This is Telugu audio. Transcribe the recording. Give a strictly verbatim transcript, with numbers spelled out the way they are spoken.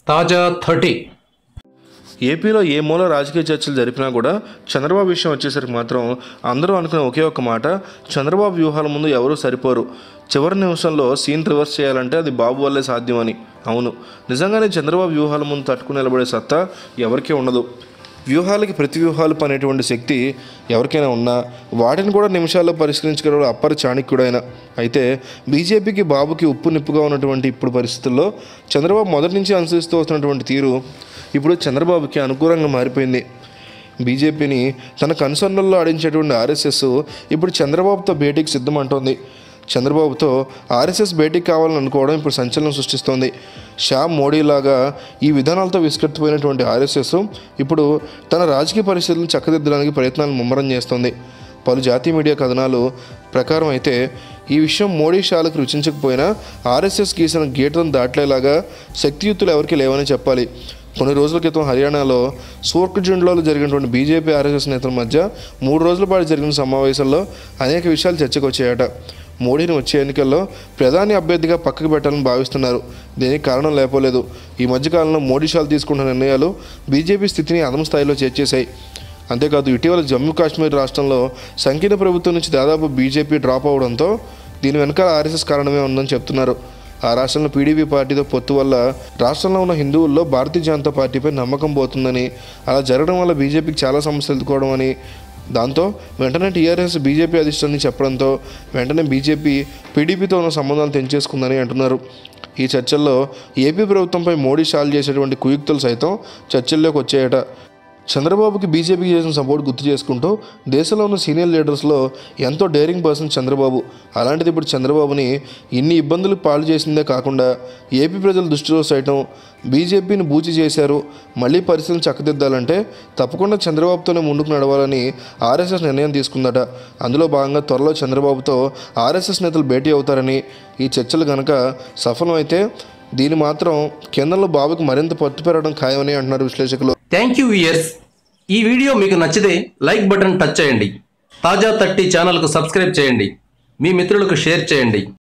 తాజా థర్టీ ఏపీలో ఏ మూల రాజకీయ చర్చలు జరిపినా కూడా చంద్రబాబు విషయం వచ్చేసరికి మాత్రం అందరూ అనుకునే ఒకే ఒక్క మాట, చంద్రబాబు వ్యూహాల ముందు ఎవరూ సరిపోరు, చివరి నిమిషంలో సీన్ రివర్స్ చేయాలంటే అది బాబు వల్లే సాధ్యమని. అవును, నిజంగానే చంద్రబాబు వ్యూహాల ముందు తట్టుకుని నిలబడే సత్తా ఎవరికీ ఉండదు. వ్యూహాలకి ప్రతి వ్యూహాలు పనేటువంటి శక్తి ఎవరికైనా ఉన్నా వాటిని కూడా నిమిషాల్లో పరిష్కరించగలడు అప్పర్ చాణక్యుడైన. అయితే బీజేపీకి బాబుకి ఉప్పు నిప్పుగా ఉన్నటువంటి ఇప్పుడు పరిస్థితుల్లో చంద్రబాబు మొదటి నుంచి అనుసరిస్తూ వస్తున్నటువంటి తీరు ఇప్పుడు చంద్రబాబుకి అనుకూలంగా మారిపోయింది. బీజేపీని తన కన్సర్న్లలో ఆడించేటువంటి ఆర్ఎస్ఎస్ ఇప్పుడు చంద్రబాబుతో భేటీకి సిద్ధమంటోంది. చంద్రబాబుతో ఆర్ఎస్ఎస్ భేటీకి కావాలని అనుకోవడం ఇప్పుడు సంచలనం సృష్టిస్తోంది. షా మోడీ లాగా ఈ విధానాలతో విసుకెత్తిపోయినటువంటి ఆర్ఎస్ఎస్ ఇప్పుడు తన రాజకీయ పరిస్థితులను చక్కదిద్దడానికి ప్రయత్నాలు ముమ్మరం చేస్తోంది. పలు జాతీయ మీడియా కథనాలు ప్రకారం అయితే ఈ విషయం మోడీ షాలకు రుచించకపోయినా ఆర్ఎస్ఎస్ గీసిన గీటను దాటలేలాగా శక్తియుక్తులు ఎవరికి లేవని చెప్పాలి. కొన్ని రోజుల క్రితం హర్యానాలో సూర్ఖజుండ్లో జరిగినటువంటి బీజేపీ ఆర్ఎస్ఎస్ నేతల మధ్య మూడు రోజుల పాటు జరిగిన సమావేశాల్లో అనేక విషయాలు చర్చకు వచ్చాయట. మోడీని వచ్చే ఎన్నికల్లో ప్రధాని అభ్యర్థిగా పక్కకు పెట్టాలని భావిస్తున్నారు. దీనికి కారణం లేకపోలేదు. ఈ మధ్యకాలంలో మోడీ షాలు తీసుకుంటున్న నిర్ణయాలు బీజేపీ స్థితిని అదమ స్థాయిలో చేర్చేశాయి. అంతేకాదు ఇటీవల జమ్మూ కాశ్మీర్ రాష్ట్రంలో సంకీర్ణ ప్రభుత్వం నుంచి దాదాపు బీజేపీ డ్రాప్ అవడంతో దీని వెనకాల ఆర్ఎస్ఎస్ కారణమే ఉందని చెప్తున్నారు. ఆ రాష్ట్రంలో పీడీపీ పార్టీతో పొత్తు వల్ల రాష్ట్రంలో ఉన్న హిందువుల్లో భారతీయ జనతా పార్టీపై నమ్మకం పోతుందని, అలా జరగడం వల్ల బీజేపీకి చాలా సమస్యలు ఎదుర్కోవడం అని, దాంతో వెంటనే టీఆర్ఎస్ బీజేపీ అధిష్టాన్ని చెప్పడంతో వెంటనే బీజేపీ పీడీపీతో ఉన్న సంబంధాలు తెంచేసుకుందని అంటున్నారు. ఈ చర్చల్లో ఏపీ ప్రభుత్వంపై మోడీ షాల్ చేసేటువంటి కుయుక్తులు సైతం చర్చల్లోకి వచ్చాయట. చంద్రబాబుకి బీజేపీకి చేసిన సపోర్ట్ గుర్తు చేసుకుంటూ దేశంలో ఉన్న సీనియర్ లీడర్స్లో ఎంతో డేరింగ్ పర్సన్ చంద్రబాబు. అలాంటిది ఇప్పుడు చంద్రబాబుని ఇన్ని ఇబ్బందులు పాలు చేసిందే కాకుండా ఏపీ ప్రజల దృష్టిలో సైతం బీజేపీని బూచి చేశారు, మళ్ళీ పరిస్థితులను చక్కదిద్దాలంటే తప్పకుండా చంద్రబాబుతోనే ముందుకు నడవాలని ఆర్ఎస్ఎస్ నిర్ణయం తీసుకుందట. అందులో భాగంగా త్వరలో చంద్రబాబుతో ఆర్ఎస్ఎస్ నేతలు భేటీ అవుతారని, ఈ చర్చలు కనుక సఫలమైతే దీని మాత్రం కేంద్రంలో బాబుకి మరింత పట్టు పెరగడం ఖాయమని అంటున్నారు విశ్లేషకులు. Thank you viewers. ఈ వీడియో మీకు నచ్చితే లైక్ బటన్ టచ్ చేయండి. తాజా థర్టీ ఛానల్కు సబ్స్క్రైబ్ చేయండి. మీ మిత్రులకు షేర్ చేయండి.